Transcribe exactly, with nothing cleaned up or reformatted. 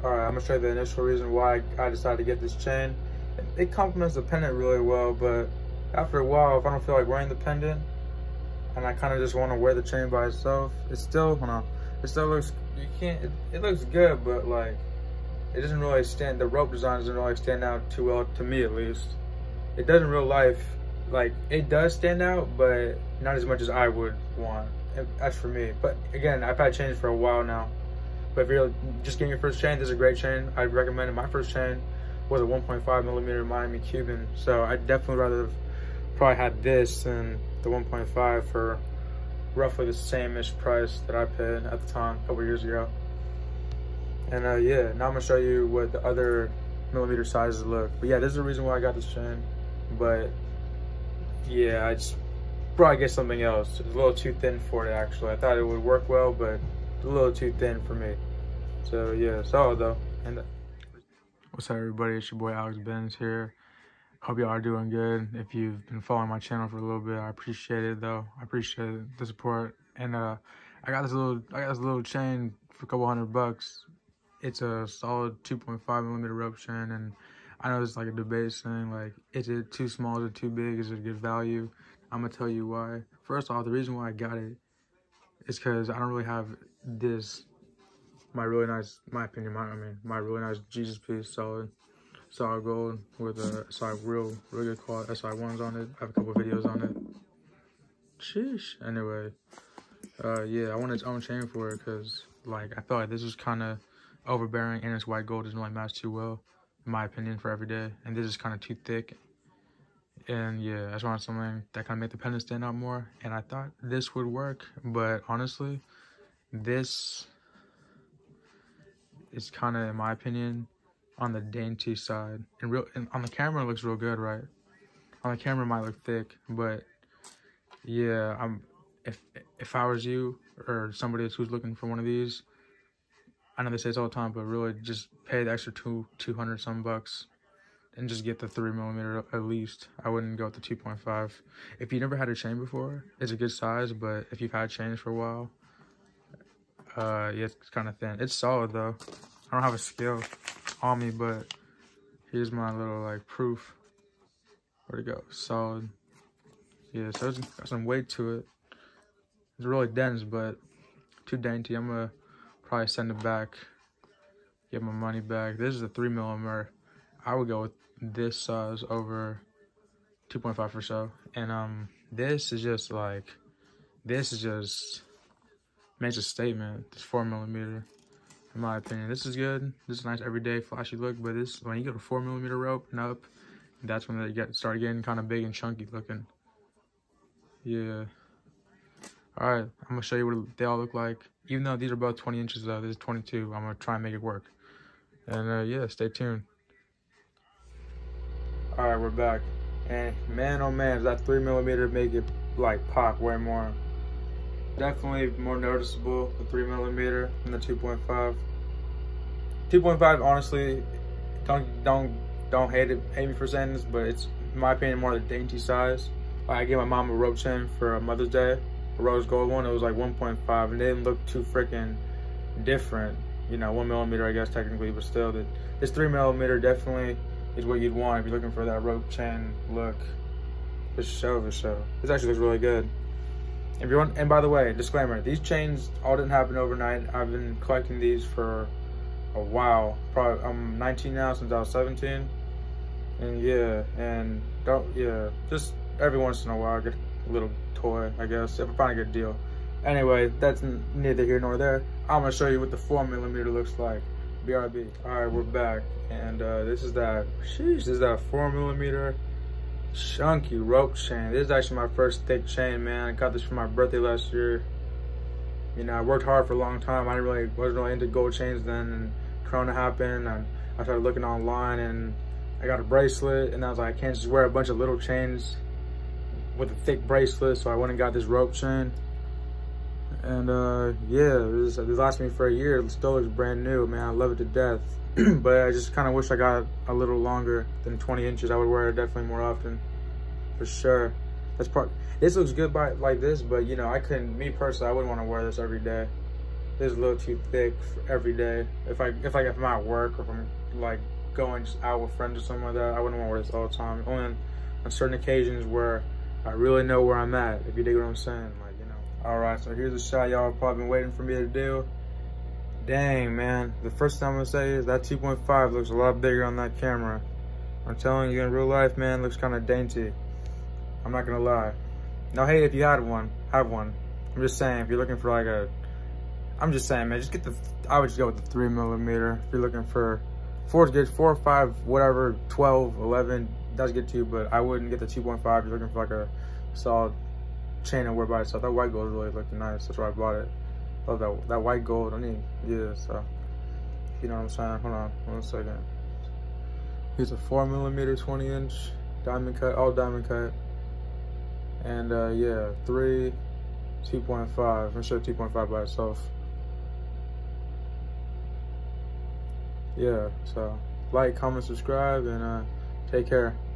All right, I'm gonna show you the initial reason why I decided to get this chain. It complements the pendant really well, but after a while, if I don't feel like wearing the pendant, and I kind of just want to wear the chain by itself, it still, hold on, it still looks, you can't, it, it looks good, but like, it doesn't really stand, the rope design doesn't really stand out too well, to me at least. It does in real life, like, it does stand out, but not as much as I would want. That's for me. But again, I've had chains for a while now. But if you're just getting your first chain, this is a great chain. I'd recommend it. My first chain was a one point five millimeter Miami Cuban. So I'd definitely rather have probably had this than the one point five for roughly the same-ish price that I paid at the time, a couple years ago. And uh, yeah, now I'm gonna show you what the other millimeter sizes look. But yeah, this is the reason why I got this chain. But yeah, I just probably get something else. It's a little too thin for it actually. I thought it would work well, but it's a little too thin for me. So yeah, solid though. And uh, what's up everybody, it's your boy Alex Benz here. Hope y'all are doing good. If you've been following my channel for a little bit, I appreciate it though. I appreciate the support. And uh, I got this little, I got this little chain for a couple hundred bucks. It's a solid two point five millimeter rope chain, and I know it's like a debate saying like, is it too small, is it too big, is it a good value? I'm gonna tell you why. First off, the reason why I got it is because I don't really have this, my really nice, my opinion, my, I mean, my really nice Jesus piece, solid, solid gold with a S I real, really good quality S I ones on it. I have a couple videos on it. Sheesh. Anyway, uh, yeah, I wanted its own chain for it because like I felt like this was kind of overbearing and its white gold doesn't really match too well, in my opinion, for every day. And this is kind of too thick. And yeah, I just wanted something that kind of made the pendant stand out more. And I thought this would work, but honestly, this is kind of, in my opinion, on the dainty side. And real, and on the camera, it looks real good, right? On the camera, it might look thick, but yeah, I'm. If if I was you or somebody who's looking for one of these, I know they say this all the time, but really just pay the extra two two hundred some bucks and just get the three millimeter at least. I wouldn't go with the two point five. If you never had a chain before, it's a good size, but if you've had chains for a while, uh, yeah, it's kind of thin. It's solid though. I don't have a scale on me, but here's my little like proof. Where'd it go? Solid. Yeah, so it's got some weight to it. It's really dense, but too dainty. I'm gonna probably send it back, get my money back. This is a three millimeter. I would go with this size over two point five for so. And um, this is just like, this is just makes a statement. It's four millimeter, in my opinion. This is good. This is a nice everyday flashy look, but this, when you get a four millimeter rope and up, that's when they get start getting kind of big and chunky looking. Yeah. All right, I'm gonna show you what they all look like. Even though these are both twenty inches though, this is twenty-two. I'm gonna try and make it work. And uh, yeah, stay tuned. All right, we're back. And man, oh man, does that three millimeter make it like pop way more. Definitely more noticeable, the three millimeter than the two point five. two point five, honestly, don't don't don't hate it, hate me for saying this, but it's in my opinion more the dainty size. Like, I gave my mom a rope chain for Mother's Day, a rose gold one. It was like one point five, and it didn't look too freaking different. You know, one millimeter, I guess technically, but still, that this three millimeter definitely is what you'd want if you're looking for that rope chain look. For sure, for sure. This actually looks really good. If you want, and by the way, disclaimer: these chains all didn't happen overnight. I've been collecting these for a while. Probably I'm nineteen now, since I was seventeen. And yeah, and don't yeah, just every once in a while I get a little toy, I guess, if I find a good deal. Anyway, that's neither here nor there. I'm gonna show you what the four millimeter looks like. B R B. All right, we're back, and uh, this is that. Sheesh, this is that four millimeter chunky rope chain. This is actually my first thick chain, man. I got this for my birthday last year. You know, I worked hard for a long time. I didn't really wasn't really into gold chains then, and Corona happened, and I started looking online, and I got a bracelet, and I was like, I can't just wear a bunch of little chains with a thick bracelet, so I went and got this rope chain. And uh, yeah, this, this lasted me for a year. It still looks brand new, man. I love it to death. But I just kind of wish I got a little longer than twenty inches. I would wear it definitely more often, for sure. That's part. This looks good by like this, but you know, I couldn't. Me personally, I wouldn't want to wear this every day. is a little too thick for every day. If I if like if I'm at work or if I'm like going just out with friends or something like that, I wouldn't want to wear this all the time. Only on, on certain occasions where I really know where I'm at, if you dig what I'm saying, like, you know. All right, so here's a shot y'all probably been waiting for me to do. Dang, man, the first thing I'm gonna say is that two point five looks a lot bigger on that camera. I'm telling you, in real life, man, it looks kind of dainty. I'm not gonna lie. No hate if you had one, have one. I'm just saying, if you're looking for like a, I'm just saying, man, just get the, I would just go with the three millimeter. If you're looking for, four is good, four or five, whatever, twelve, eleven, does get to you, but I wouldn't get the two point five. You're looking for like a solid chain and wear by itself. That white gold is really looking nice. That's why I bought it. Love that that white gold. I need, yeah. So you know what I'm saying. Hold on, one second. Here's a four millimeter, twenty inch diamond cut, all diamond cut, and uh, yeah, three, two point five. I'm gonna show two point five by itself. Yeah. So like, comment, subscribe, and uh, take care.